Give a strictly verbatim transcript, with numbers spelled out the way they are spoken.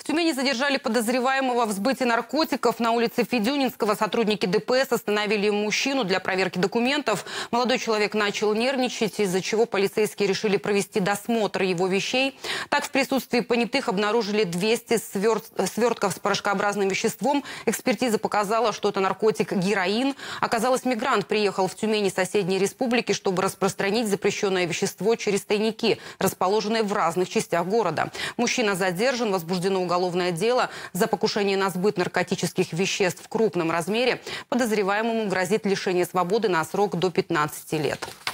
Тюмени задержали подозреваемого в сбытии наркотиков. На улице Федюнинского сотрудники ДПС остановили мужчину для проверки документов. Молодой человек начал нервничать, из-за чего полицейские решили провести досмотр его вещей. Так, в присутствии понятых обнаружили двести сверт... свертков с порошкообразным веществом. Экспертиза показала, что это наркотик героин. Оказалось, мигрант приехал в Тюмень из соседней республики, чтобы распространить запрещенное вещество через тайники, расположенные в разных частях города. Мужчина задержан, возбуждено уголовное Уголовное дело за покушение на сбыт наркотических веществ в крупном размере. Подозреваемому грозит лишение свободы на срок до пятнадцати лет.